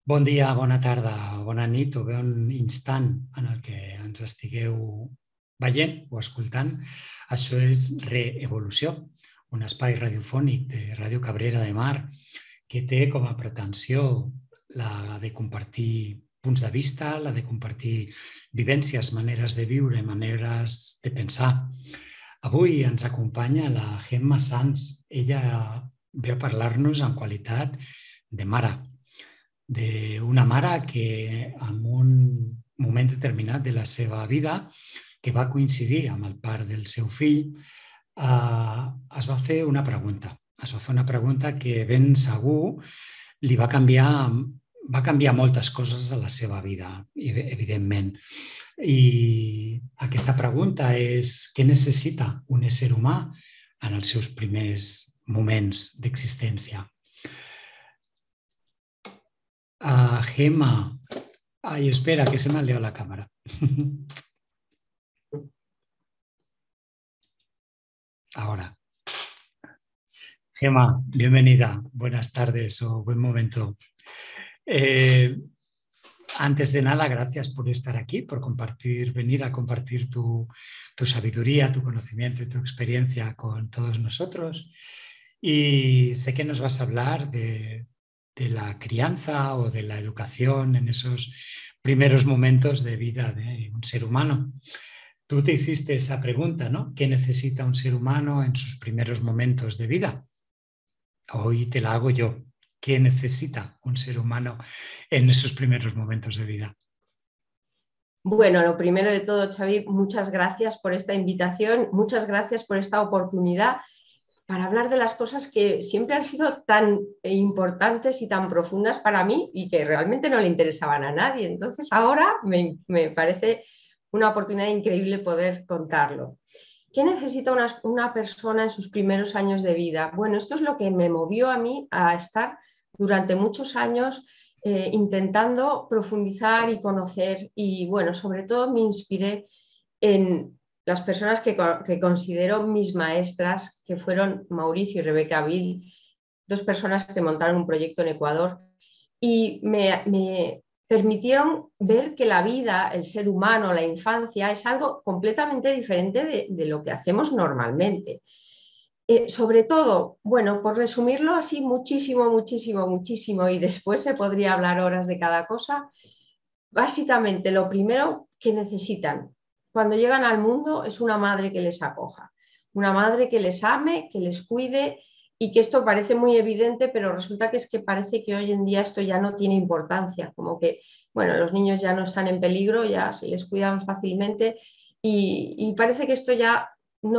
Bon dia, bona tarda, bona nit o bon instant en el que ens estigueu veient o escoltant. Això és Reevolució, un espai radiofònic de Ràdio Cabrera de Mar que té com a pretensió la de compartir punts de vista, la de compartir vivències, maneres de viure, maneres de pensar. Avui ens acompanya la Gemma Sans. Ella ve a parlar-nos en qualitat de mare, d'una mare que en un moment determinat de la seva vida, que va coincidir amb el part del seu fill, es va fer una pregunta. Es va fer una pregunta que ben segur li va canviar moltes coses de la seva vida, evidentment. I aquesta pregunta és: què necessita un ésser humà en els seus primers moments d'existència? Gemma, ay, espera, que se me ha liado la cámara. Ahora. Gemma, bienvenida. Buenas tardes o buen momento. Antes de nada, gracias por estar aquí, por venir a compartir tu sabiduría, tu conocimiento y tu experiencia con todos nosotros. Y sé que nos vas a hablar de la crianza o de la educación en esos primeros momentos de vida de un ser humano. Tú te hiciste esa pregunta, ¿no? ¿Qué necesita un ser humano en sus primeros momentos de vida? Hoy te la hago yo. ¿Qué necesita un ser humano en esos primeros momentos de vida? Bueno, lo primero de todo, Xavi, muchas gracias por esta invitación, muchas gracias por esta oportunidad para hablar de las cosas que siempre han sido tan importantes y tan profundas para mí y que realmente no le interesaban a nadie. Entonces ahora me parece una oportunidad increíble poder contarlo. ¿Qué necesita una persona en sus primeros años de vida? Bueno, esto es lo que me movió a mí a estar durante muchos años intentando profundizar y conocer, y bueno, sobre todo me inspiré en las personas que considero mis maestras, que fueron Mauricio y Rebeca Bill, dos personas que montaron un proyecto en Ecuador y me permitieron ver que la vida, el ser humano, la infancia, es algo completamente diferente de lo que hacemos normalmente. Sobre todo, bueno, por resumirlo así muchísimo, muchísimo, muchísimo, y después se podría hablar horas de cada cosa, básicamente lo primero que necesitan cuando llegan al mundo es una madre que les acoja, una madre que les ame, que les cuide, y que esto parece muy evidente, pero resulta que es que parece que hoy en día esto ya no tiene importancia, como que, bueno, los niños ya no están en peligro, ya se les cuidan fácilmente y parece que esto ya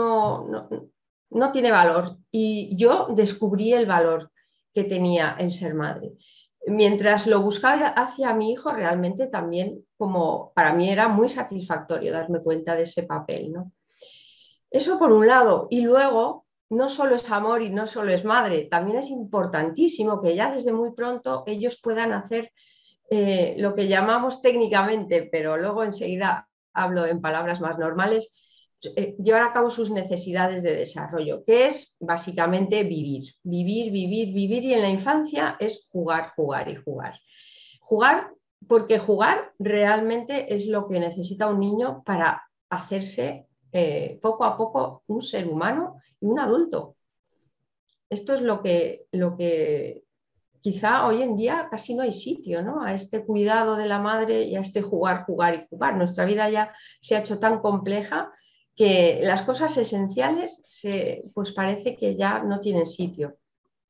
no tiene valor. Y yo descubrí el valor que tenía el ser madre. Mientras lo buscaba hacia mi hijo, realmente también, como para mí era muy satisfactorio darme cuenta de ese papel, ¿no? Eso por un lado. Y luego, no solo es amor y no solo es madre, también es importantísimo que ya desde muy pronto ellos puedan hacer lo que llamamos técnicamente, pero luego enseguida hablo en palabras más normales, llevar a cabo sus necesidades de desarrollo, que es básicamente vivir, vivir, vivir, vivir, y en la infancia es jugar, jugar y jugar. Jugar porque jugar realmente es lo que necesita un niño para hacerse poco a poco un ser humano y un adulto. Esto es lo que quizá hoy en día casi no hay sitio, ¿no? A este cuidado de la madre y a este jugar, jugar y jugar. Nuestra vida ya se ha hecho tan compleja que las cosas esenciales pues parece que ya no tienen sitio.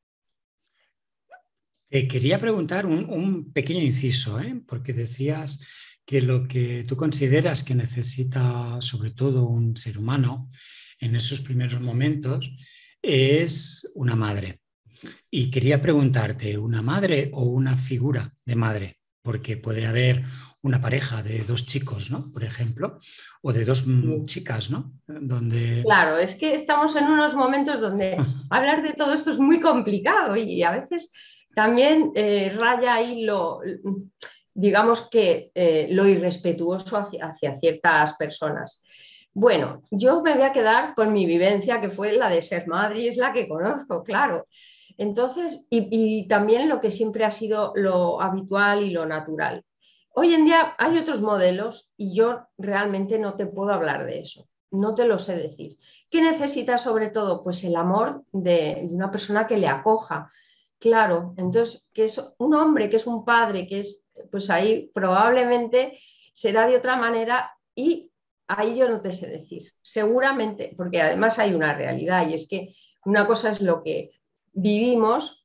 Te quería preguntar un pequeño inciso, porque decías que lo que tú consideras que necesita sobre todo un ser humano en esos primeros momentos es una madre. Y quería preguntarte, ¿una madre o una figura de madre? Porque puede haber una pareja de dos chicos, ¿no? Por ejemplo, o de dos chicas, ¿no? Donde... Claro, es que estamos en unos momentos donde hablar de todo esto es muy complicado y a veces también raya ahí digamos que lo irrespetuoso hacia ciertas personas. Bueno, yo me voy a quedar con mi vivencia, que fue la de ser madre, y es la que conozco, claro. Entonces, y también lo que siempre ha sido lo habitual y lo natural. Hoy en día hay otros modelos y yo realmente no te puedo hablar de eso, no te lo sé decir. ¿Qué necesita sobre todo? Pues el amor de una persona que le acoja. Claro, entonces, que es un hombre, que es un padre, que es, pues ahí probablemente será de otra manera y ahí yo no te sé decir. Seguramente, porque además hay una realidad y es que una cosa es lo que vivimos,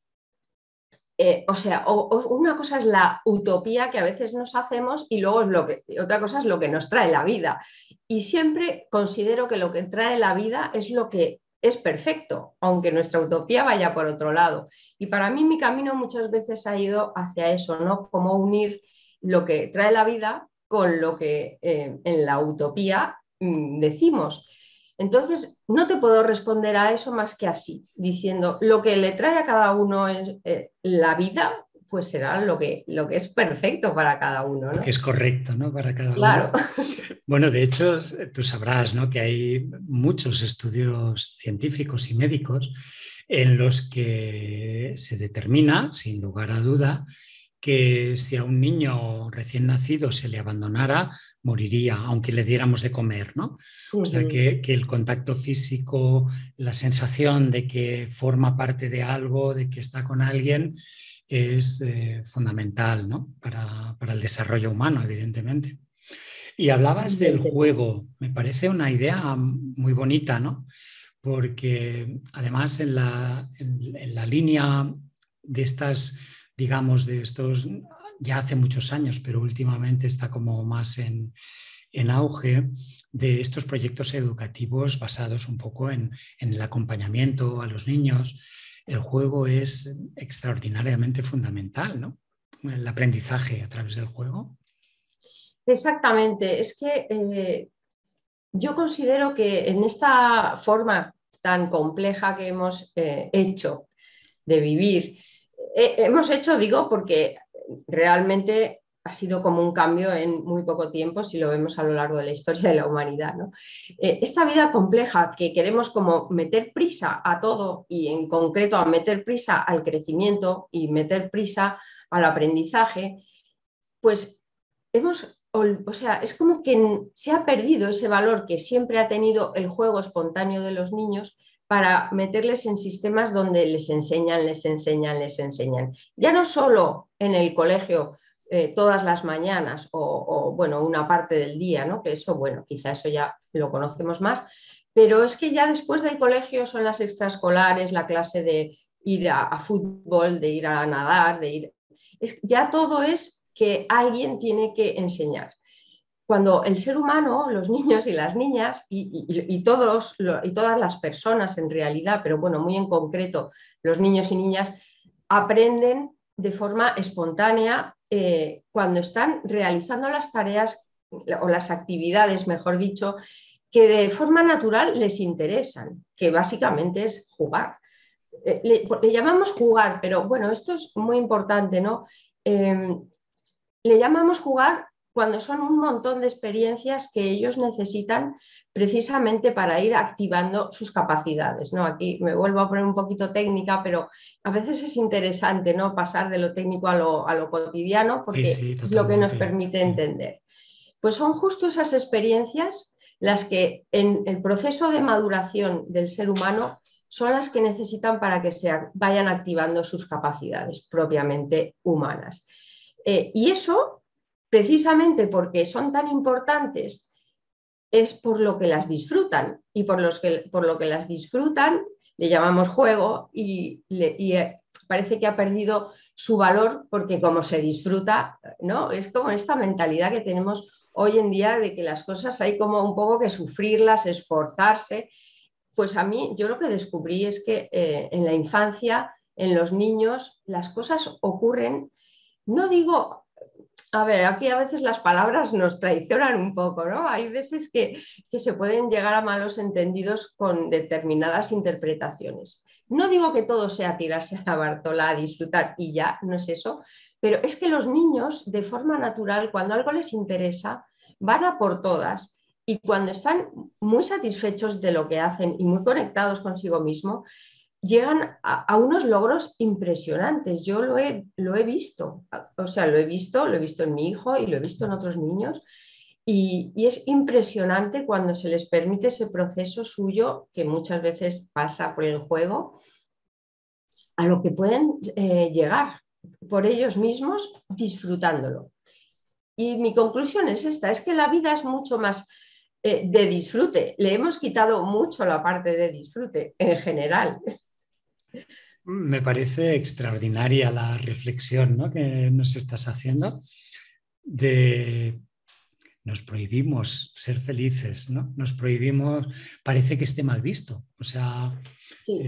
o sea, una cosa es la utopía que a veces nos hacemos y luego otra cosa es lo que nos trae la vida. Y siempre considero que lo que trae la vida es lo que es perfecto, aunque nuestra utopía vaya por otro lado. Y para mí mi camino muchas veces ha ido hacia eso, ¿no? Cómo unir lo que trae la vida con lo que en la utopía decimos. Entonces, no te puedo responder a eso más que así, diciendo lo que le trae a cada uno es la vida, pues será lo que es perfecto para cada uno, Lo que ¿no? es correcto, ¿no? Para cada Claro, uno. Bueno, de hecho, tú sabrás, ¿no? Que hay muchos estudios científicos y médicos en los que se determina, sin lugar a duda, que si a un niño recién nacido se le abandonara, moriría, aunque le diéramos de comer, ¿no? O sea, uh-huh. que el contacto físico, la sensación de que forma parte de algo, de que está con alguien, es fundamental, ¿no? Para el desarrollo humano, evidentemente. Y hablabas del Evidentemente. juego, me parece una idea muy bonita, ¿no? Porque además en la línea de estas, digamos, de estos, ya hace muchos años, pero últimamente está como más en auge, de estos proyectos educativos basados un poco en el acompañamiento a los niños. El juego es extraordinariamente fundamental, ¿no? El aprendizaje a través del juego. Exactamente, es que yo considero que en esta forma tan compleja que hemos hecho de vivir, hemos hecho, digo, porque realmente ha sido como un cambio en muy poco tiempo, si lo vemos a lo largo de la historia de la humanidad, ¿no? Esta vida compleja que queremos como meter prisa a todo y en concreto a meter prisa al crecimiento y meter prisa al aprendizaje, pues o sea, es como que se ha perdido ese valor que siempre ha tenido el juego espontáneo de los niños para meterles en sistemas donde les enseñan, les enseñan, les enseñan. Ya no solo en el colegio todas las mañanas bueno, una parte del día, ¿no? Que eso, bueno, quizá eso ya lo conocemos más, pero es que ya después del colegio son las extraescolares, la clase de ir a fútbol, de ir a nadar, de ir... ya todo es que alguien tiene que enseñar. Cuando el ser humano, los niños y las niñas y todas las personas en realidad, pero bueno, muy en concreto los niños y niñas, aprenden de forma espontánea cuando están realizando las tareas o las actividades, mejor dicho, que de forma natural les interesan, que básicamente es jugar. Le llamamos jugar, pero bueno, esto es muy importante, ¿no? Le llamamos jugar cuando son un montón de experiencias que ellos necesitan precisamente para ir activando sus capacidades, ¿no? Aquí me vuelvo a poner un poquito técnica, pero a veces es interesante, ¿no? Pasar de lo técnico a lo cotidiano Sí, porque sí, es lo que nos totalmente. permite Sí. entender. Pues son justo esas experiencias las que en el proceso de maduración del ser humano son las que necesitan para que se vayan activando sus capacidades propiamente humanas. Y eso, precisamente porque son tan importantes, es por lo que las disfrutan. Y por lo que las disfrutan, le llamamos juego parece que ha perdido su valor porque como se disfruta, ¿no? Es como esta mentalidad que tenemos hoy en día de que las cosas hay como un poco que sufrirlas, esforzarse. Pues a mí, yo lo que descubrí es que en la infancia, en los niños, las cosas ocurren, no digo, a ver, aquí a veces las palabras nos traicionan un poco, ¿no? Hay veces que se pueden llegar a malos entendidos con determinadas interpretaciones. No digo que todo sea tirarse a la Bartola a disfrutar y ya, no es eso, pero es que los niños, de forma natural, cuando algo les interesa, van a por todas y cuando están muy satisfechos de lo que hacen y muy conectados consigo mismo, llegan a unos logros impresionantes. Yo lo he visto, o sea, lo he visto en mi hijo y lo he visto en otros niños. Y es impresionante cuando se les permite ese proceso suyo, que muchas veces pasa por el juego, a lo que pueden llegar por ellos mismos disfrutándolo. Y mi conclusión es esta, es que la vida es mucho más de disfrute. Le hemos quitado mucho la parte de disfrute en general. Me parece extraordinaria la reflexión, ¿no?, que nos estás haciendo de nos prohibimos ser felices, ¿no? Nos prohibimos, parece que esté mal visto. O sea, Sí.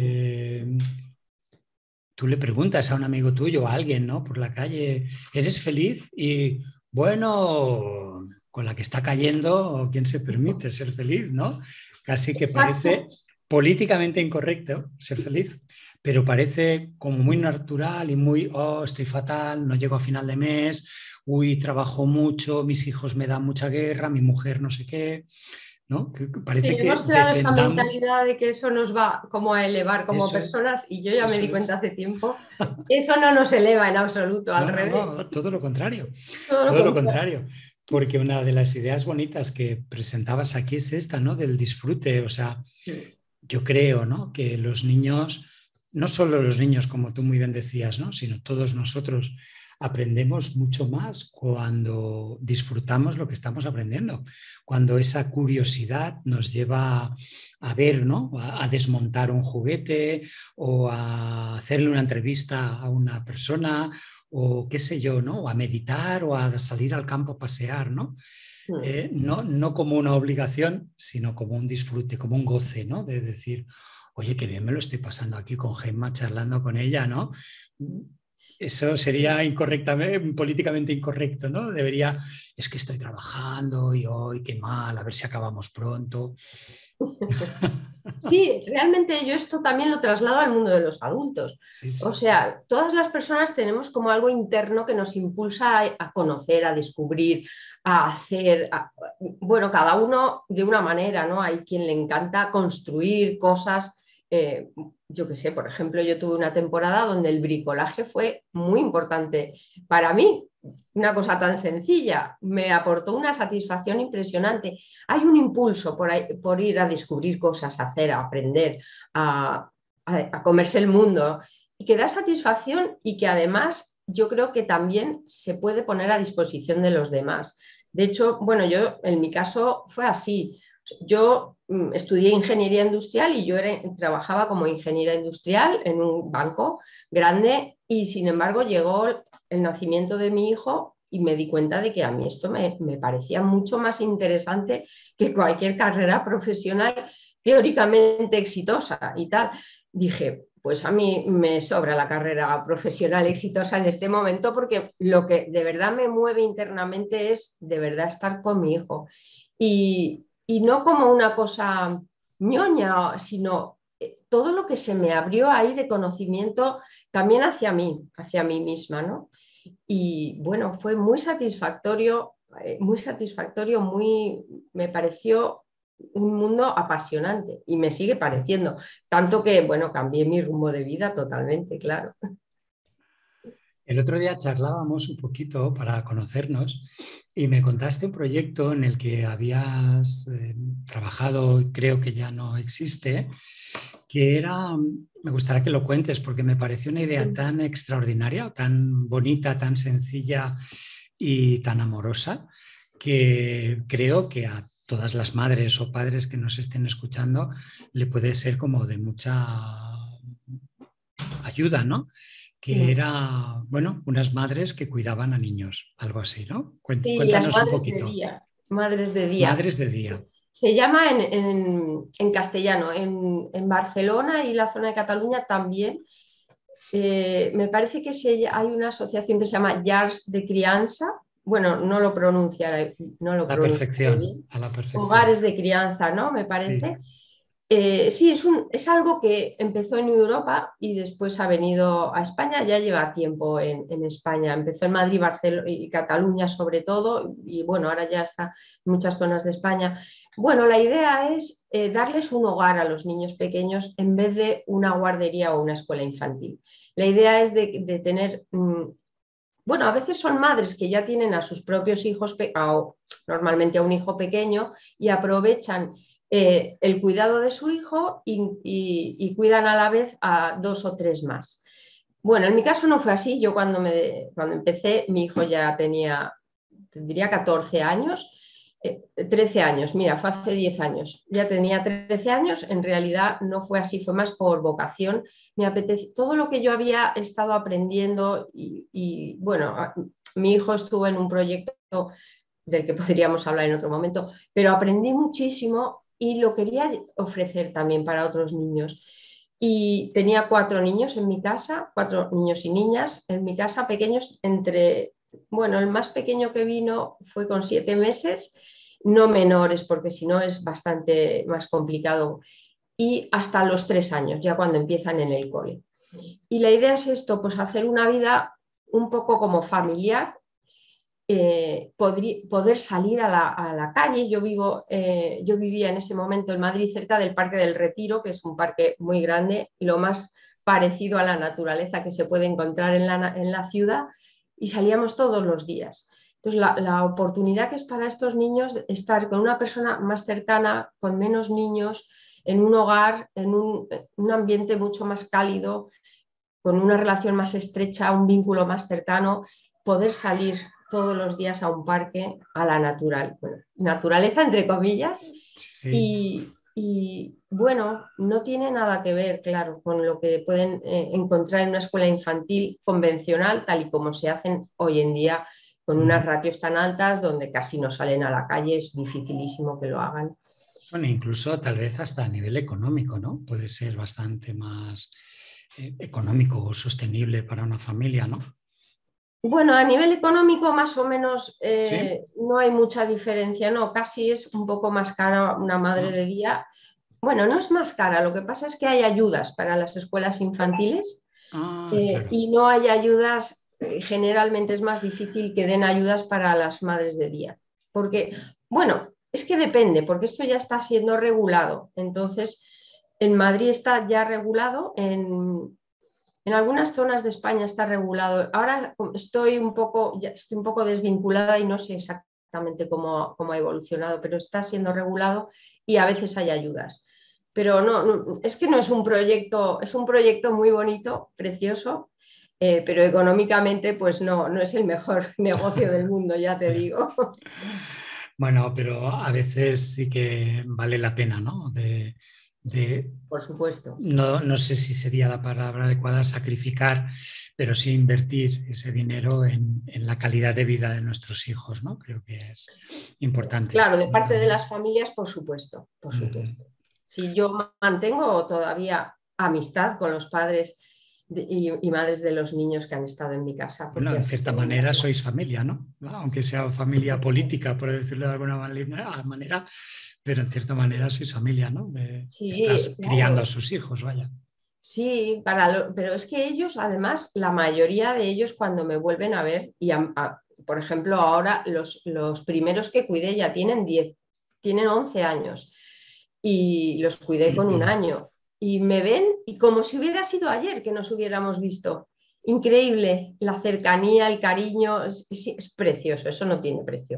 tú le preguntas a un amigo tuyo, a alguien, ¿no?, por la calle, ¿eres feliz? Y bueno, con la que está cayendo, ¿quién se permite ser feliz, no? Casi que parece Exacto. políticamente incorrecto ser feliz, pero parece como muy natural y muy, oh, estoy fatal, no llego a final de mes, uy, trabajo mucho, mis hijos me dan mucha guerra, mi mujer no sé qué, ¿no? Que Sí, parece que hemos creado esta defendamos, mentalidad de que eso nos va como a elevar como eso es, personas y yo ya me eso di cuenta es. hace tiempo, eso no nos eleva en absoluto, al No, no, revés, no, todo lo contrario, todo lo todo lo contrario. contrario, porque una de las ideas bonitas que presentabas aquí es esta, ¿no?, del disfrute. O sea, yo creo, ¿no?, que los niños, no solo los niños, como tú muy bien decías, ¿no?, sino todos nosotros aprendemos mucho más cuando disfrutamos lo que estamos aprendiendo, cuando esa curiosidad nos lleva a ver, ¿no?, a desmontar un juguete o a hacerle una entrevista a una persona o qué sé yo, ¿no?, o a meditar o a salir al campo a pasear, ¿no? No como una obligación, sino como un disfrute, como un goce, ¿no? De decir, oye, qué bien me lo estoy pasando aquí con Gemma, charlando con ella, ¿no? Eso sería incorrectamente, políticamente incorrecto, ¿no? Debería, es que estoy trabajando y hoy qué mal, a ver si acabamos pronto. Sí, realmente yo esto también lo traslado al mundo de los adultos. Sí, O sí, sí. sea, todas las personas tenemos como algo interno que nos impulsa a conocer, a descubrir, a hacer, bueno, cada uno de una manera, ¿no? Hay quien le encanta construir cosas. Yo qué sé, por ejemplo, yo tuve una temporada donde el bricolaje fue muy importante para mí. Una cosa tan sencilla me aportó una satisfacción impresionante. Hay un impulso por ir a descubrir cosas, a hacer, a aprender, a comerse el mundo y que da satisfacción y que además yo creo que también se puede poner a disposición de los demás. De hecho, bueno, yo en mi caso fue así. Yo estudié ingeniería industrial y yo trabajaba como ingeniera industrial en un banco grande y sin embargo llegó el nacimiento de mi hijo y me di cuenta de que a mí esto me parecía mucho más interesante que cualquier carrera profesional teóricamente exitosa y tal. Dije, pues a mí me sobra la carrera profesional exitosa en este momento porque lo que de verdad me mueve internamente es de verdad estar con mi hijo. Y no como una cosa ñoña, sino todo lo que se me abrió ahí de conocimiento también hacia mí misma, ¿no? Y bueno, fue muy satisfactorio, me pareció un mundo apasionante y me sigue pareciendo, tanto que, bueno, cambié mi rumbo de vida totalmente, claro. El otro día charlábamos un poquito para conocernos y me contaste un proyecto en el que habías trabajado y creo que ya no existe, que era, me gustaría que lo cuentes porque me pareció una idea tan extraordinaria, tan bonita, tan sencilla y tan amorosa que creo que a todas las madres o padres que nos estén escuchando le puede ser como de mucha ayuda, ¿no? Que era, bueno, unas madres que cuidaban a niños, algo así, ¿no? Sí, las Cuéntanos un poquito. madres de día. Madres de día. Se llama en castellano, en Barcelona y la zona de Cataluña también. Me parece que hay una asociación que se llama Llars de Crianza. Bueno, no lo A la pronunciaré perfección, bien. a la perfección. Hogares de crianza, ¿no? Me parece. Sí. Sí, es algo que empezó en Europa y después ha venido a España, ya lleva tiempo en España. Empezó en Madrid, Barcelona y Cataluña sobre todo, y bueno, ahora ya está en muchas zonas de España. Bueno, la idea es darles un hogar a los niños pequeños en vez de una guardería o una escuela infantil. La idea es de tener, bueno, a veces son madres que ya tienen a sus propios hijos, o normalmente a un hijo pequeño, y aprovechan el cuidado de su hijo y cuidan a la vez a 2 o 3 más. Bueno, en mi caso no fue así. Yo cuando empecé, mi hijo ya tendría 14 años, 13 años, mira, fue hace 10 años. Ya tenía 13 años, en realidad no fue así, fue más por vocación. Me apetece todo lo que yo había estado aprendiendo bueno, mi hijo estuvo en un proyecto del que podríamos hablar en otro momento, pero aprendí muchísimo y lo quería ofrecer también para otros niños. Y tenía 4 niños en mi casa, 4 niños y niñas en mi casa, pequeños bueno, el más pequeño que vino fue con 7 meses, no menores, porque si no es bastante más complicado, y hasta los 3 años, ya cuando empiezan en el cole. Y la idea es esto, pues hacer una vida un poco como familiar, poder salir a la calle. Yo vivía en ese momento en Madrid cerca del Parque del Retiro, que es un parque muy grande, lo más parecido a la naturaleza que se puede encontrar en la ciudad, y salíamos todos los días. Entonces, la oportunidad que es para estos niños estar con una persona más cercana, con menos niños, en un hogar, en un ambiente mucho más cálido, con una relación más estrecha, un vínculo más cercano, poder salir todos los días a un parque, a la bueno, naturaleza entre comillas, Sí, sí. y bueno, no tiene nada que ver, claro, con lo que pueden encontrar en una escuela infantil convencional, tal y como se hacen hoy en día, con unas ratios tan altas donde casi no salen a la calle, es dificilísimo que lo hagan. Bueno, incluso tal vez hasta a nivel económico, ¿no? Puede ser bastante más económico o sostenible para una familia, ¿no? Bueno, a nivel económico más o menos Sí. no hay mucha diferencia, no, casi es un poco más cara una madre Ah, de día. Bueno, no es más cara, lo que pasa es que hay ayudas para las escuelas infantiles, claro. y no hay ayudas, generalmente es más difícil que den ayudas para las madres de día, porque, bueno, es que depende, porque esto ya está siendo regulado. Entonces, en Madrid está ya regulado, en algunas zonas de España está regulado. Ahora estoy un poco desvinculada y no sé exactamente cómo ha evolucionado, pero está siendo regulado y a veces hay ayudas. Pero es que no es un proyecto, es un proyecto muy bonito, precioso, pero económicamente pues no es el mejor negocio del mundo, ya te Ya. digo. Bueno, pero a veces sí que vale la pena, ¿no? Por supuesto. No, no sé si sería la palabra adecuada sacrificar, pero sí invertir ese dinero en la calidad de vida de nuestros hijos, ¿no? Creo que es importante, Claro, de ¿no? parte de También. las familias, por supuesto, por Ujú. supuesto. Si yo mantengo todavía amistad con los padres y madres de los niños que han estado en mi casa, Bueno, porque en así cierta tenía. manera sois familia, ¿no? Aunque sea familia Sí, política, por decirlo de alguna manera, pero en cierta manera sois familia, ¿no? sí, Estás criando a claro. sus hijos, vaya. Sí, pero es que ellos, además, la mayoría de ellos cuando me vuelven a ver, por ejemplo, ahora los primeros que cuidé ya tienen 11 años y los cuidé con 1 año. Y me ven y como si hubiera sido ayer que nos hubiéramos visto. Increíble, la cercanía, el cariño, es precioso, eso no tiene precio.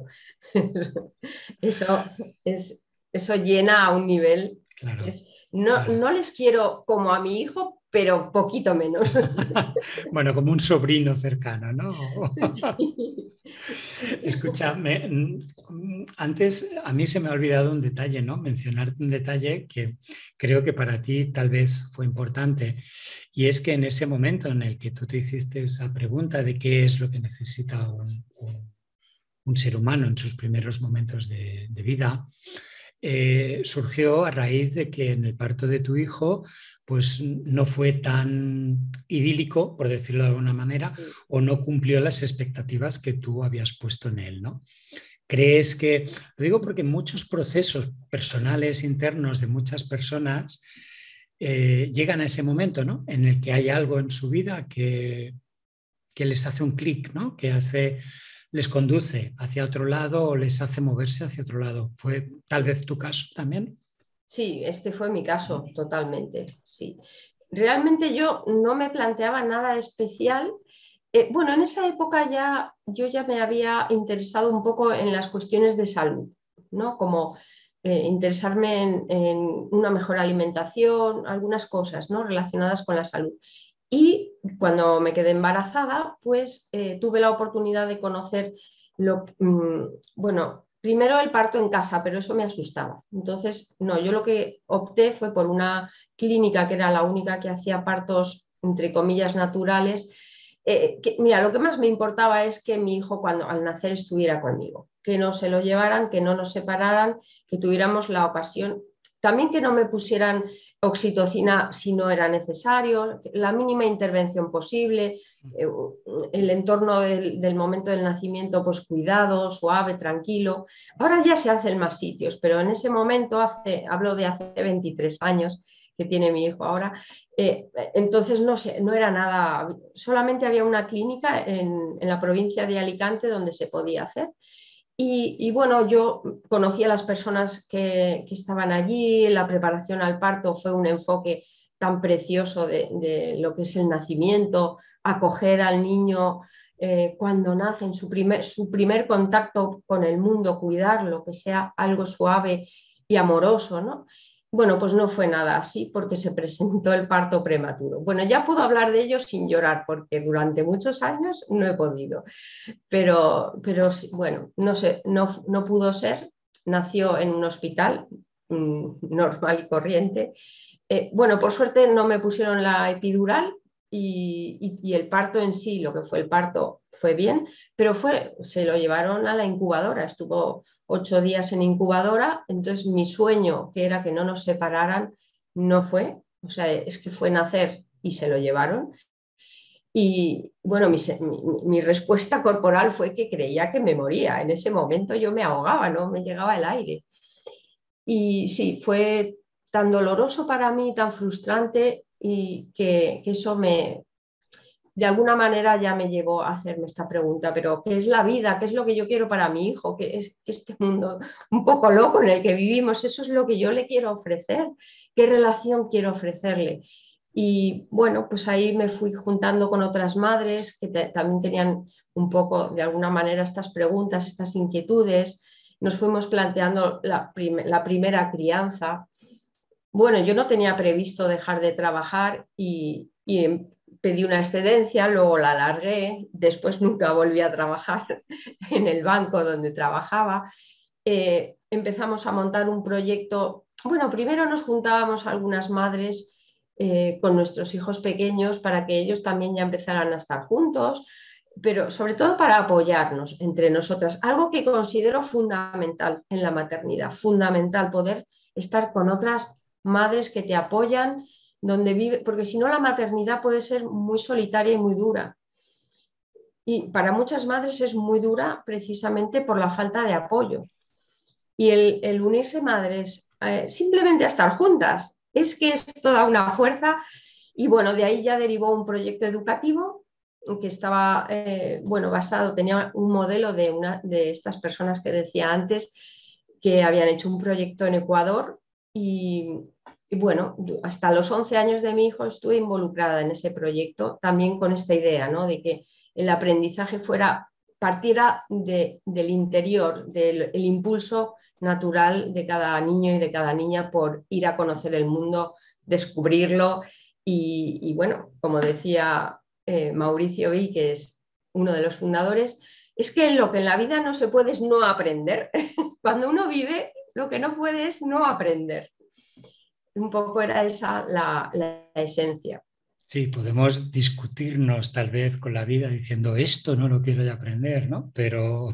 Eso, eso llena a un nivel que Claro, es, no, claro. no les quiero como a mi hijo, pero poquito menos. Bueno, como un sobrino cercano, ¿no? Sí. Escúchame, antes a mí se me ha olvidado un detalle, ¿no? Mencionarte un detalle que creo que para ti tal vez fue importante, y es que en ese momento en el que tú te hiciste esa pregunta de qué es lo que necesita un ser humano en sus primeros momentos de vida, surgió a raíz de que en el parto de tu hijo pues no fue tan idílico, por decirlo de alguna manera, o no cumplió las expectativas que tú habías puesto en él, ¿no? ¿Crees que, lo digo porque muchos procesos personales internos de muchas personas llegan a ese momento, ¿no? En el que hay algo en su vida que les hace un clic, ¿no? Que hace les conduce hacia otro lado o les hace moverse hacia otro lado. ¿Fue tal vez tu caso también? Sí, este fue mi caso totalmente, sí. Realmente yo no me planteaba nada especial. Bueno, en esa época yo ya me había interesado un poco en las cuestiones de salud, ¿no? Como interesarme en una mejor alimentación, algunas cosas, ¿no? Relacionadas con la salud. Y cuando me quedé embarazada, pues tuve la oportunidad de conocer bueno, primero el parto en casa, pero eso me asustaba. Entonces, no, yo lo que opté fue por una clínica que era la única que hacía partos, entre comillas, naturales. Mira, lo que más me importaba es que mi hijo cuando al nacer estuviera conmigo, que no se lo llevaran, que no nos separaran, que tuviéramos la ocasión, también que no me pusieran oxitocina si no era necesario, la mínima intervención posible, el entorno del momento del nacimiento, pues cuidado, suave, tranquilo. Ahora ya se hace en más sitios, pero en ese momento, hablo de hace 23 años que tiene mi hijo ahora, entonces no sé, no era nada, solamente había una clínica en la provincia de Alicante donde se podía hacer. Y bueno, yo conocí a las personas que estaban allí, la preparación al parto fue un enfoque tan precioso de lo que es el nacimiento, acoger al niño cuando nace en su primer contacto con el mundo, cuidarlo, que sea algo suave y amoroso, ¿no? Bueno, pues no fue nada así porque se presentó el parto prematuro. Bueno, ya puedo hablar de ello sin llorar porque durante muchos años no he podido. Pero sí, bueno, no sé, no pudo ser, nació en un hospital normal y corriente. Bueno, por suerte no me pusieron la epidural y el parto en sí, lo que fue el parto, fue bien, pero se lo llevaron a la incubadora, estuvo 8 días en incubadora, entonces mi sueño, que era que no nos separaran, no fue, o sea, es que fue nacer y se lo llevaron. Y bueno, mi respuesta corporal fue que creía que me moría. En ese momento yo me ahogaba, no me llegaba el aire. Y sí, fue tan doloroso para mí, tan frustrante y que eso de alguna manera ya me llevó a hacerme esta pregunta, pero ¿qué es la vida? ¿Qué es lo que yo quiero para mi hijo? ¿Qué es este mundo un poco loco en el que vivimos? Eso es lo que yo le quiero ofrecer. ¿Qué relación quiero ofrecerle? Y bueno, pues ahí me fui juntando con otras madres que también tenían un poco, de alguna manera, estas preguntas, estas inquietudes. Nos fuimos planteando la primera crianza. Bueno, yo no tenía previsto dejar de trabajar y pedí una excedencia, luego la alargué, después nunca volví a trabajar en el banco donde trabajaba. Empezamos a montar un proyecto. Bueno, primero nos juntábamos algunas madres con nuestros hijos pequeños para que ellos también ya empezaran a estar juntos, pero sobre todo para apoyarnos entre nosotras, algo que considero fundamental en la maternidad, fundamental poder estar con otras madres que te apoyan donde vive, porque si no la maternidad puede ser muy solitaria y muy dura. Y para muchas madres es muy dura precisamente por la falta de apoyo. Y el unirse madres simplemente a estar juntas, es que es toda una fuerza. Y bueno, de ahí ya derivó un proyecto educativo que estaba, bueno, basado, tenía un modelo de una de estas personas que decía antes, que habían hecho un proyecto en Ecuador y bueno, hasta los 11 años de mi hijo estuve involucrada en ese proyecto, también con esta idea, ¿no? De que el aprendizaje partiera del interior, del el impulso natural de cada niño y de cada niña por ir a conocer el mundo, descubrirlo y bueno, como decía Mauricio Vill, que es uno de los fundadores, es que lo que en la vida no se puede es no aprender. Cuando uno vive, lo que no puede es no aprender. Un poco era esa la esencia. Sí, podemos discutirnos tal vez con la vida diciendo esto no lo quiero ya aprender, ¿no? Pero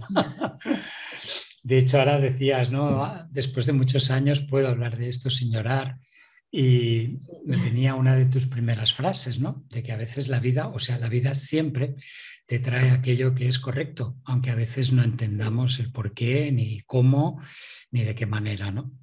de hecho ahora decías, ¿no? Después de muchos años puedo hablar de esto sin llorar y Sí. me venía una de tus primeras frases, ¿no? De que a veces la vida, o sea, la vida siempre te trae aquello que es correcto, aunque a veces no entendamos el por qué, ni cómo, ni de qué manera, ¿no?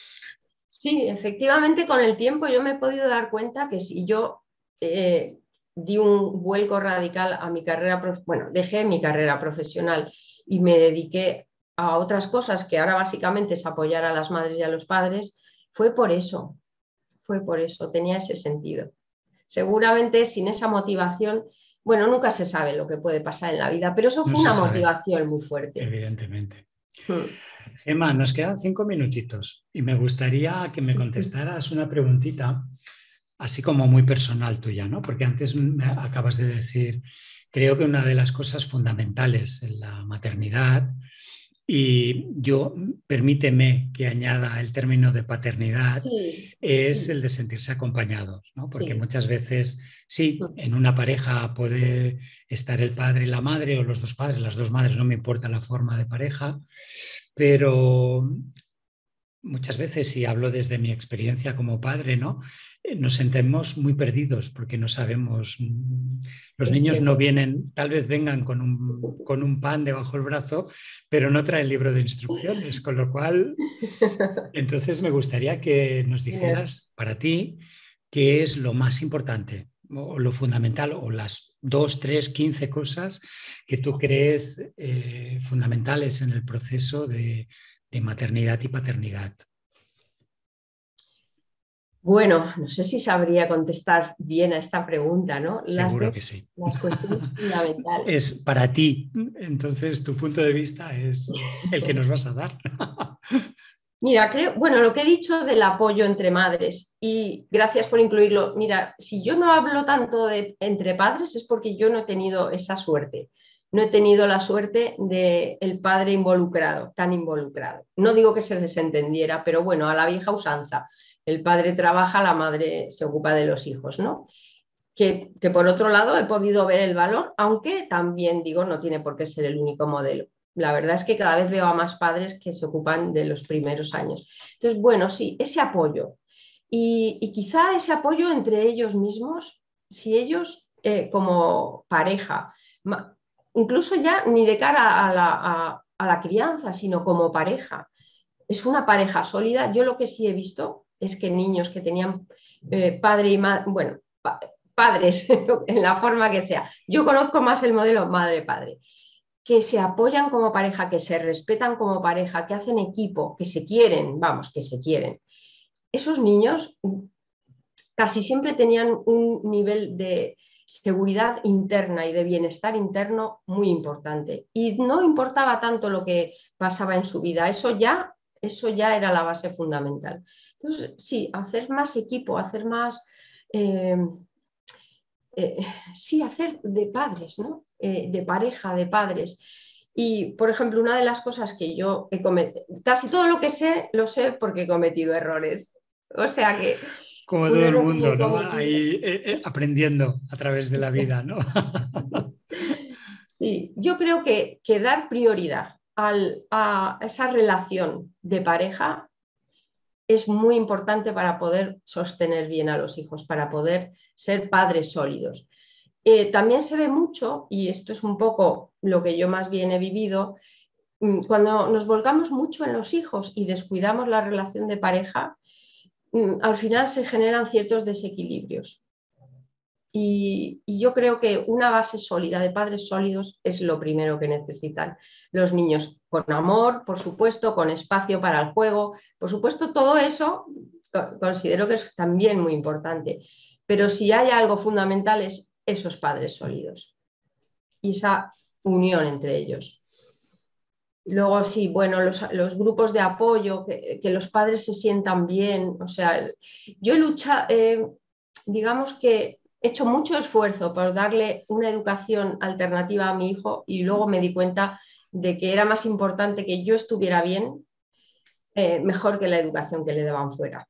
Sí, efectivamente con el tiempo yo me he podido dar cuenta que si yo di un vuelco radical a mi carrera, bueno, dejé mi carrera profesional y me dediqué a otras cosas que ahora básicamente es apoyar a las madres y a los padres, fue por eso, tenía ese sentido. Seguramente sin esa motivación, bueno, nunca se sabe lo que puede pasar en la vida, pero eso No fue se una sabe, motivación muy fuerte. evidentemente. Mm. Gemma, nos quedan 5 minutitos y me gustaría que me contestaras una preguntita, así como muy personal tuya, ¿no? Porque antes me acabas de decir, creo que una de las cosas fundamentales en la maternidad, y yo, permíteme que añada el término de paternidad, Sí, es sí, el de sentirse acompañados, ¿no? Porque sí. muchas veces, sí, Mm. en una pareja puede estar el padre y la madre, o los dos padres, las dos madres, no me importa la forma de pareja, pero muchas veces, y hablo desde mi experiencia como padre, ¿no? Nos sentimos muy perdidos porque no sabemos. Los Es niños no cierto. vienen, tal vez vengan con un pan debajo del brazo, pero no traen libro de instrucciones, con lo cual, entonces me gustaría que nos dijeras para ti qué es lo más importante o lo fundamental, o las 2, 3, 15 cosas que tú crees fundamentales en el proceso de maternidad y paternidad. Bueno, no sé si sabría contestar bien a esta pregunta, ¿no? Seguro que sí. Las cuestiones fundamentales. Es para ti, entonces tu punto de vista es el que nos vas a dar. Mira, creo, bueno, lo que he dicho del apoyo entre madres y gracias por incluirlo. Mira, si yo no hablo tanto de entre padres es porque yo no he tenido esa suerte. No he tenido la suerte de el padre involucrado, tan involucrado. No digo que se desentendiera, pero bueno, a la vieja usanza. El padre trabaja, la madre se ocupa de los hijos, ¿no? Que por otro lado he podido ver el valor, aunque también digo, no tiene por qué ser el único modelo. La verdad es que cada vez veo a más padres que se ocupan de los primeros años. Entonces, bueno, sí, ese apoyo. Y quizá ese apoyo entre ellos mismos, si ellos como pareja, incluso ya ni de cara a la crianza, sino como pareja, es una pareja sólida. Yo lo que sí he visto es que niños que tenían padre y madre, bueno, padres en la forma que sea. Yo conozco más el modelo madre-padre, que se apoyan como pareja, que se respetan como pareja, que hacen equipo, que se quieren, vamos, que se quieren. Esos niños casi siempre tenían un nivel de seguridad interna y de bienestar interno muy importante. Y no importaba tanto lo que pasaba en su vida, eso ya era la base fundamental. Entonces, sí, hacer más equipo, hacer más... Eh, sí, hacer de padres, ¿no? De pareja, de padres. Y, por ejemplo, una de las cosas que yo he cometido, casi todo lo que sé, lo sé porque he cometido errores. O sea que Como un todo el error que yo mundo, he ¿no? cometido. Ahí aprendiendo a través de la vida, ¿no? Sí, yo creo que dar prioridad a esa relación de pareja es muy importante para poder sostener bien a los hijos, para poder ser padres sólidos. También se ve mucho, y esto es un poco lo que yo más bien he vivido, cuando nos volcamos mucho en los hijos y descuidamos la relación de pareja, al final se generan ciertos desequilibrios. Y yo creo que una base sólida de padres sólidos es lo primero que necesitan los niños, con amor, por supuesto, con espacio para el juego, por supuesto, todo eso considero que es también muy importante, pero si hay algo fundamental es esos padres sólidos y esa unión entre ellos. Luego sí, bueno, los grupos de apoyo, que los padres se sientan bien, o sea, yo he luchado, digamos que he hecho mucho esfuerzo por darle una educación alternativa a mi hijo y luego me di cuenta de que era más importante que yo estuviera bien, mejor que la educación que le daban fuera.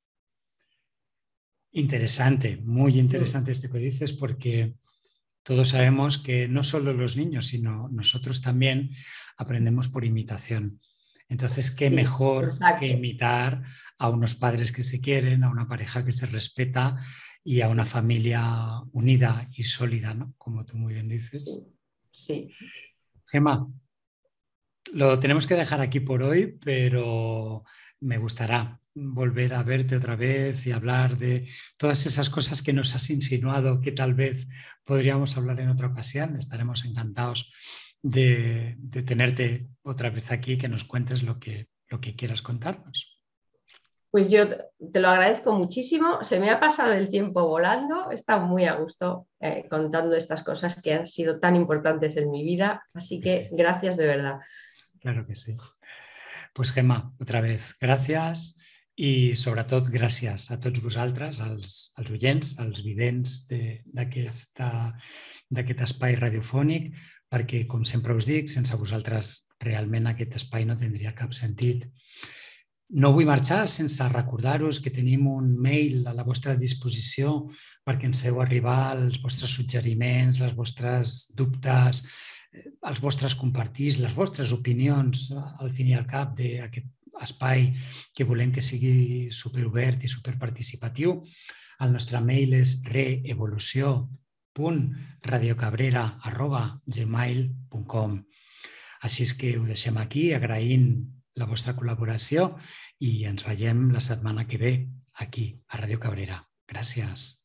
Interesante, muy Mm. interesante esto que dices, porque todos sabemos que no solo los niños, sino nosotros también aprendemos por imitación. Entonces, qué Sí, mejor que exacto. imitar a unos padres que se quieren, a una pareja que se respeta y a una Sí, familia unida y sólida, ¿no? Como tú muy bien dices. sí, sí. Gemma, Lo tenemos que dejar aquí por hoy, pero me gustará volver a verte otra vez y hablar de todas esas cosas que nos has insinuado que tal vez podríamos hablar en otra ocasión. Estaremos encantados de tenerte otra vez aquí, que nos cuentes lo que quieras contarnos. Pues yo te lo agradezco muchísimo. Se me ha pasado el tiempo volando. He estado muy a gusto contando estas cosas que han sido tan importantes en mi vida. Así Pues que sí, gracias de verdad. claro que sí. Pues Gemma, otra vez, gràcies i sobretot gràcies a tots vosaltres, als oients, als vidents d'aquest espai radiofònic, perquè, com sempre us dic, sense vosaltres realment aquest espai no tindria cap sentit. No vull marxar sense recordar-vos que tenim un mail a la vostra disposició perquè ens feu arribar els vostres suggeriments, les vostres dubtes, els vostres compartís, les vostres opinions, al fin i al cap, d'aquest espai que volem que sigui superobert i superparticipatiu. El nostre mail és reevolució.radiocabrera@gmail.com. Així és que ho deixem aquí, agraint la vostra col·laboració i ens veiem la setmana que ve aquí, a Ràdio Cabrera. Gràcies.